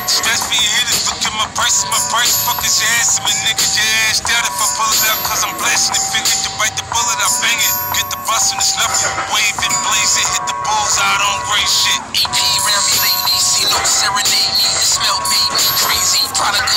Stress for your hitters, look at my price, fuck is your ass, my nigga, your ass down if I pull it out, cause I'm blasting it, figure to bite the bullet, I bang it, get the bus in this level, wave it, blaze it, hit the bulls out on great shit. EP around me lately, see no serenade me, the smell made me crazy, product